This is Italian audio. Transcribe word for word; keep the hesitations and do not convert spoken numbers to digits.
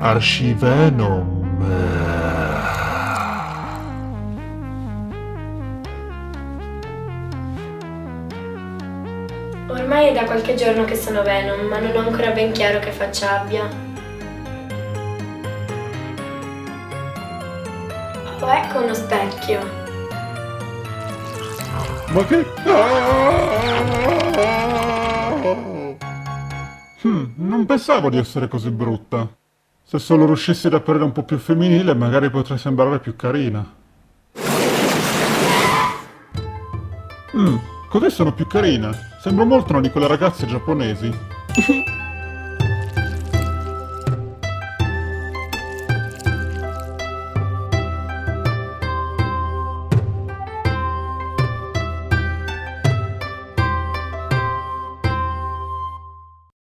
Archievenom. Ormai è da qualche giorno che sono Venom, ma non ho ancora ben chiaro che faccia abbia. Oh, ecco uno specchio. Ma che... Hmm, non pensavo di essere così brutta. Se solo riuscissi ad apparire un po' più femminile, magari potrei sembrare più carina. Hmm, così sono più carina. Sembro molto una di quelle ragazze giapponesi.